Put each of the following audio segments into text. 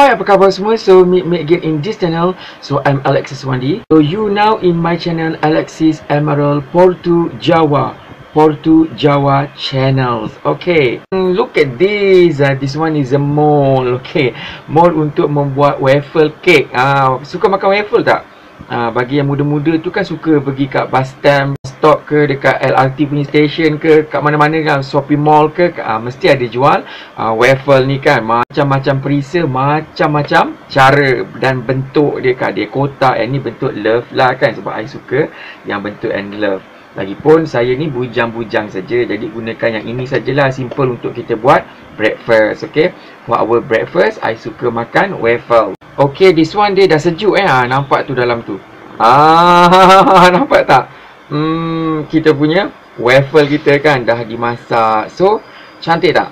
Alright, apa khabar semua? So, meet me again in this channel. So, I'm Alexis Wandi. So, you now in my channel, Alexis Emerald Portu Jawa channels. Okay, look at this. This one is a mold. Okay, mold untuk membuat waffle cake. Suka makan waffle tak? Bagi yang muda-muda tu kan suka pergi kat bus stand, stop ke, dekat LRT punya station ke, kat mana-mana kan, shopping mall ke, mesti ada jual waffle ni kan. Macam-macam perisa, macam-macam cara dan bentuk dia kan. Dia kotak, yang ni bentuk love lah kan, sebab I suka yang bentuk and love. Lagipun saya ni bujang-bujang saja, jadi gunakan yang ini sajalah, simple untuk kita buat breakfast. Okay, for our breakfast I suka makan waffle. Okay, this one dia dah sejuk nampak tu dalam tu. Nampak tak? Kita punya waffle kita kan dah dimasak. So, cantik tak?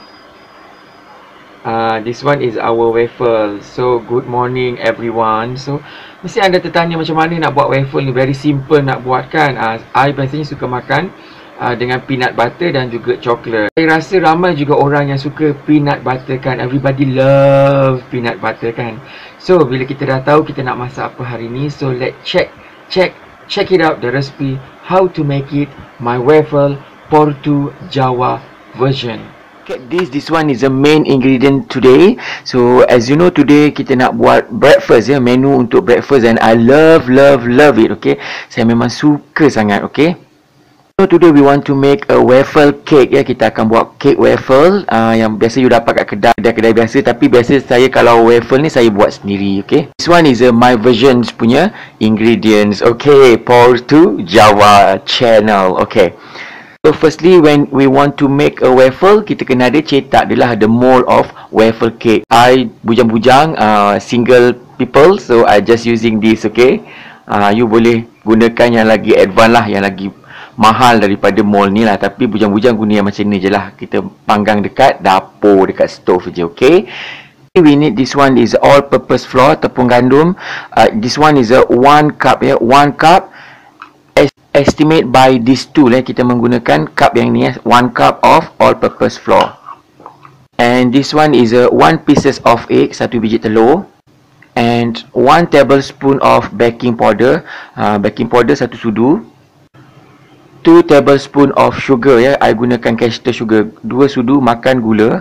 This one is our waffle. So, good morning everyone. So, mesti anda tertanya macam mana nak buat waffle ni. Very simple nak buat kan. I biasanya suka makan dengan peanut butter dan juga coklat. Saya rasa ramai juga orang yang suka peanut butter kan. Everybody love peanut butter kan. So, bila kita dah tahu kita nak masak apa hari ni, so let's check it out the recipe how to make it my waffle Portu Jawa version. Okay, this one is the main ingredient today. So as you know, today kita nak buat breakfast menu untuk breakfast, and I love it. Okay, saya memang suka sangat. Okay, so today we want to make a waffle cake kita akan buat cake waffle yang biasa you dapat kat kedai biasa, tapi biasa saya kalau waffle ni saya buat sendiri. Okay, this one is my version punya ingredients. Okay, Portu Jawa channel. Okay, so firstly, when we want to make a waffle, kita kena ada cetak dia lah, the mold of waffle cake. I bujang-bujang single people, so I just using this. Okay, you boleh gunakan yang lagi advance lah, yang lagi mahal daripada mold ni lah, tapi bujang-bujang guna yang macam ni je lah. Kita panggang dekat dapur, dekat stove je. Okay, we need this one is all purpose flour, tepung gandum. This one is a 1 cup 1 cup. Estimate by this tool kita menggunakan cup yang ni 1 cup of all purpose flour. And this one is a 1 pieces of egg, 1 biji telur, and 1 tablespoon of baking powder. Baking powder 1 sudu. 2 tablespoon of sugar I gunakan caster sugar, 2 sudu makan gula.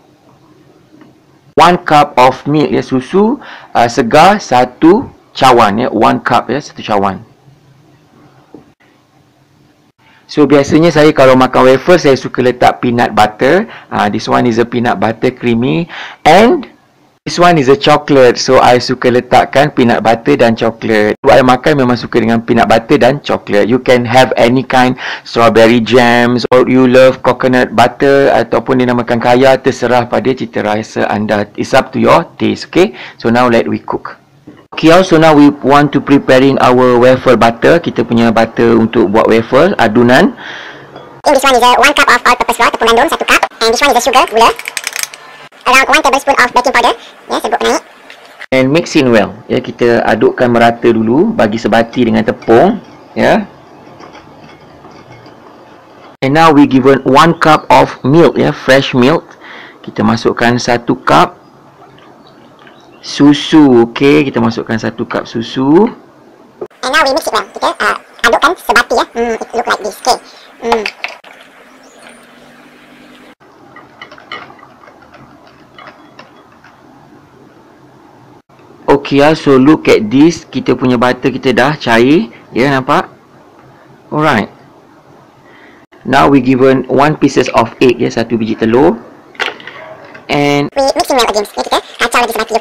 1 cup of milk susu segar 1 cawan 1 cup 1 cawan. So biasanya saya kalau makan waffle saya suka letak peanut butter. This one is a peanut butter creamy, and this one is a chocolate. So I suka letakkan peanut butter dan coklat. Saya makan memang suka dengan peanut butter dan coklat. You can have any kind, strawberry jams, or you love coconut butter ataupun dinamakan kaya, terserah pada cita rasa anda. It's up to your taste. Okay, so now let we cook. Okay, so now we want to preparing our waffle butter. Kita punya butter untuk buat waffle adunan. This one is a 1 cup of all-purpose flour, tepung gandum 1 cup, and this one is a sugar, gula, around 1 tablespoon of baking powder. Serbuk naik. And mix in well. Kita adukkan merata dulu, bagi sebati dengan tepung. And now we given 1 cup of milk fresh milk. Kita masukkan 1 cup susu. Okay, kita masukkan 1 cup susu. And now we mix it well. Kita adukkan sebati it look like this. Okay. Okay, so look at this. Kita punya butter kita dah cair. Nampak? Alright. Now we given 1 pieces of egg 1 biji telur. And we mix it well again. Kita kacau lagi sebati.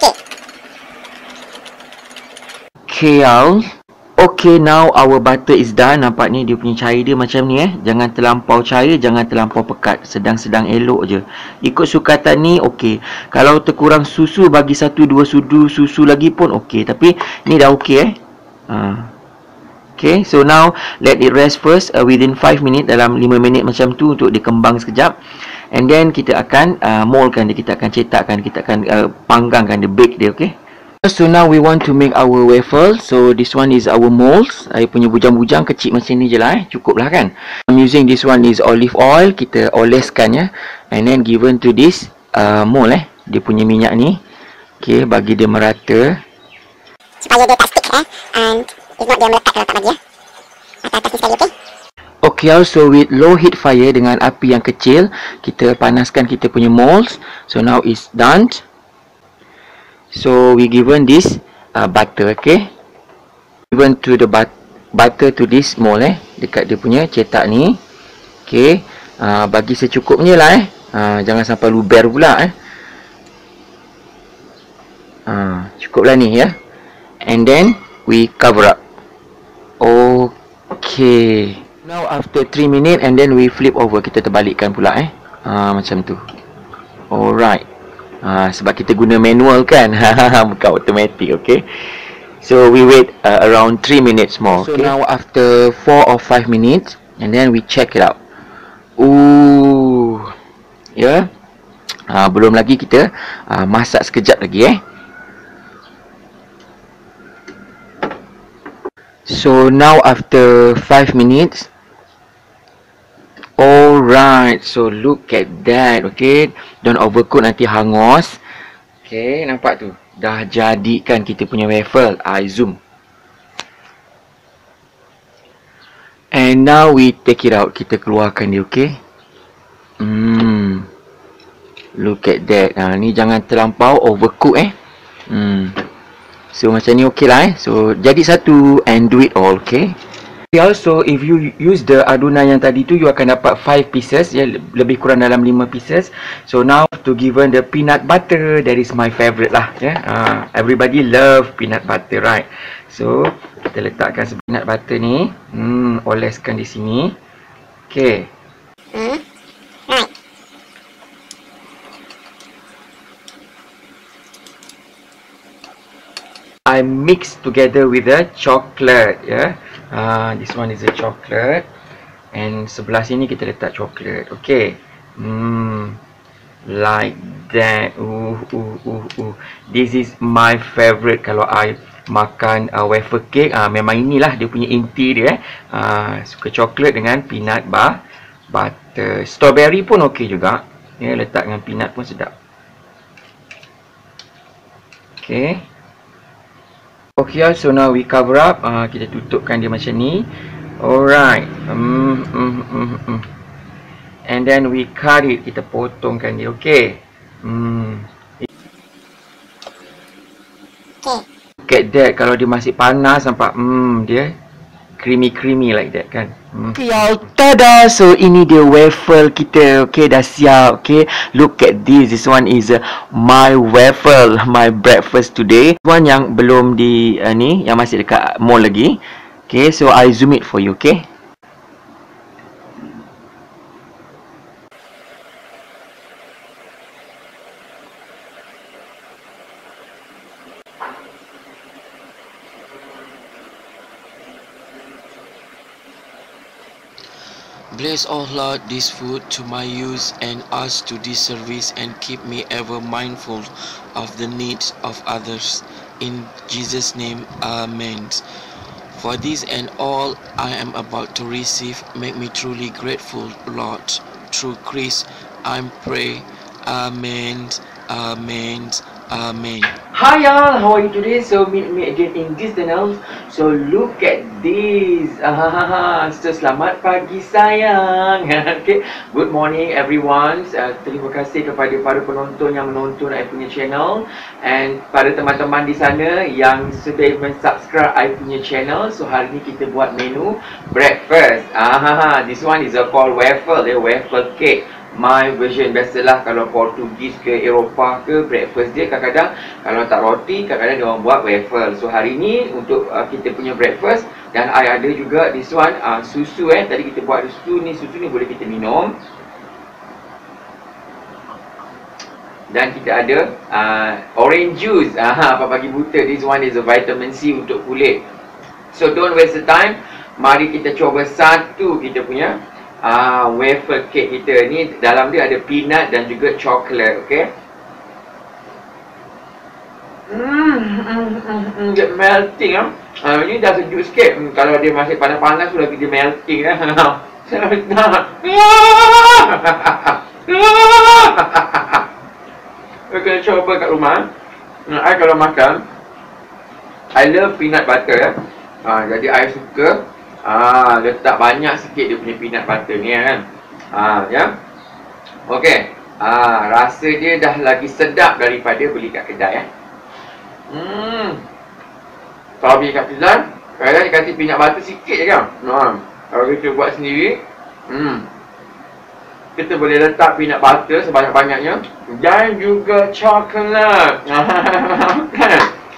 Okay. Okay, now our butter is done. Nampak ni dia punya cair dia macam ni Jangan terlampau cair, jangan terlampau pekat. Sedang-sedang elok je. Ikut sukatan ni okay. Kalau terkurang susu, bagi 1-2 sudu susu lagi pun okay. Tapi ni dah okay Okay, so now let it rest first within 5 minit, dalam 5 minit macam tu untuk dikembang sekejap. And then kita akan moldkan dia, kita akan cetakkan, kita akan panggangkan dia, bake dia. Okay, so now we want to make our waffle. So this one is our molds. Saya punya bujang-bujang kecil macam ni je lah cukup lah kan. I'm using this one is olive oil. Kita oleskan and then given to this mold dia punya minyak ni. Okay, bagi dia merata. Supaya dia tak stick and if not dia melekat kalau tak bagi atas ni sekali, okay? Okay, also with low heat fire dengan api yang kecil, kita panaskan kita punya molds. So now it's done. So we given this butter, okay? Given to the butter to this mold dekat dia punya cetak ni. Okay, bagi secukupnya lah jangan sampai luber pula cukuplah ni ya. And then we cover up. Okay. Now after 3 minutes and then we flip over, kita terbalikkan pula macam tu. Alright. Sebab kita guna manual kan, bukan automatic, okay. So we wait around 3 minutes more. So now after 4 or 5 minutes and then we check it out. Ya. Belum lagi, kita masak sekejap lagi So now after 5 minutes. Alright, so look at that, okay. Don't overcook, nanti hangus. Okay, nampak tu. Dah jadikan kita punya waffle. I zoom. And now we take it out. Kita keluarkan dia, okay. Look at that. Ni jangan terlampau overcook So macam ni okey lah So jadi satu and do it all, okay. Also if you use the adunan yang tadi tu, you akan dapat 5 pieces ya, lebih kurang dalam 5 pieces. So now to given the peanut butter, that is my favorite lah everybody love peanut butter, right? So kita letakkan peanut butter ni, oleskan di sini. Okay. Right. I mix together with the chocolate, yeah. This one is a chocolate, and sebelah sini kita letak chocolate, okay. Like that. This is my favorite kalau I makan wafer cake. Memang inilah dia punya inti dia. Suka chocolate dengan peanut butter. Strawberry pun okey juga. Ya, letak dengan peanut pun sedap. Okay. Okay, so now we cover up. Kita tutupkan dia macam ni. Alright. And then we cut it. Kita potongkan dia. Okay. Look at that. Kalau dia masih panas, nampak dia creamy like that kan. Okay y'all, tada! So ini dia waffle kita. Okay, dah siap. Okay, look at this. This one is my waffle, my breakfast today. One yang belum di ni, yang masih dekat mall lagi. Okay, so I zoom it for you, okay. Bless, O Lord, this food to my use and us to this service, and keep me ever mindful of the needs of others. In Jesus' name, Amen. For this and all I am about to receive, make me truly grateful, Lord. Through Christ, I pray. Amen. Amen. Amen. Hi y'all, how are you today? So meet me again in this channel. So look at this. So selamat pagi sayang. Okay, good morning everyone. Terima kasih kepada para penonton yang menonton I punya channel, and pada teman-teman di sana yang sudah mensubscribe I punya channel. So hari ni kita buat menu breakfast. This one is called waffle, waffle cake. My version. Biasalah kalau Portugis ke Eropah ke, breakfast dia kadang-kadang kalau tak roti, kadang-kadang dia orang buat waffle. So hari ni untuk kita punya breakfast, dan I ada juga this one susu tadi kita buat susu ni boleh kita minum. Dan kita ada orange juice pagi buta. This one is a vitamin C untuk kulit. So don't waste the time. Mari kita cuba satu kita punya waffle cake kita ni. Dalam dia ada peanut dan juga coklat, okay. Get melting ini dah sejuk sikit. Kalau dia masih panas-panas sudah dia melting Kena cuba kat rumah. I kalau makan, I love peanut butter ya. Jadi I suka letak banyak sikit dia punya peanut butter ni kan. Ya. Okey. Rasa dia dah lagi sedap daripada beli kat kedai ya. Kalau beli kat kedai, kadang dia kasih peanut butter sikit je kan. Kalau kita buat sendiri, kita boleh letak peanut butter sebanyak-banyaknya dan juga coklat. Kan?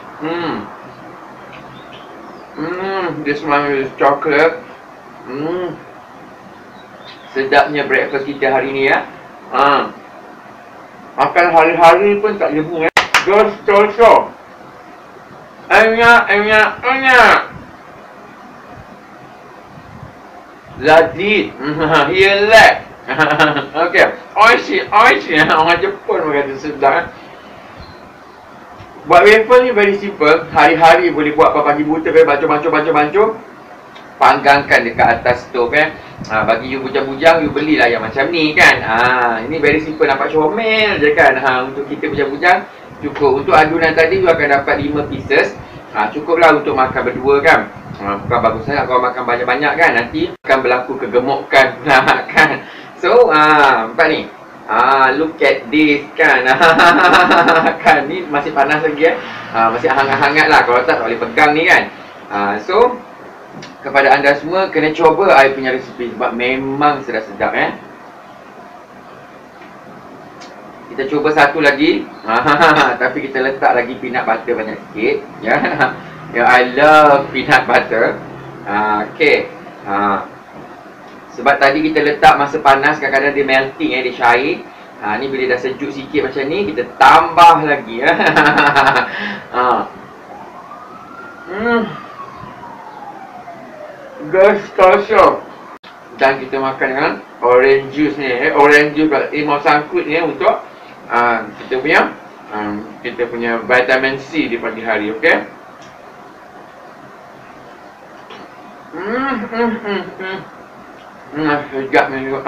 Dia semua coklat. Sedapnya breakfast kita hari ni ya. Makan hari-hari pun tak jemu ya. Gustoso. Enak. Zadid. Hielek. Okey. Oishi. Orang Jepun berkata sedap. Buat waffle ni very simple. Hari-hari boleh buat pagi buta kan, bancur. Panggangkan dekat atas stove kan. Bagi you bujang-bujang, you belilah yang macam ni kan. Ini very simple, nampak comel je kan. Untuk kita bujang-bujang cukup. Untuk adunan tadi you akan dapat 5 pieces. Cukuplah untuk makan berdua kan. Bukan bagus sangat kalau makan banyak-banyak kan. Nanti akan berlaku kegemukan pula kan. So, nampak ni. Look at this kan. Kan ni masih panas lagi masih hangat-hangat lah. Kalau tak boleh pegang ni kan. So, kepada anda semua kena cuba I punya resipi sebab memang sedap-sedap Kita cuba satu lagi. Tapi kita letak lagi peanut butter banyak sikit ya. I love peanut butter. Okay. Sebab tadi kita letak masa panas, kadang-kadang dia melting dia cair. Ni bila dah sejuk sikit macam ni, kita tambah lagi Gustoso. Dan kita makan dengan orange juice ni. Orange juice limau sangkut ni untuk kita punya vitamin C di pagi hari, okey? Sedap ni juga.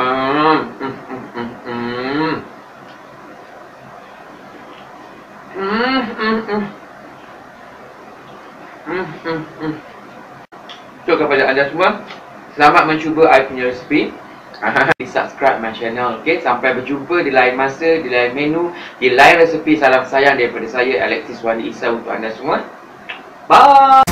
So kepada anda semua, selamat mencuba I punya resipi. Subscribe my channel, okay? Sampai berjumpa di lain masa, di lain menu, di lain resipi. Salam sayang daripada saya, Alexis Wali Isa, untuk anda semua. Bye.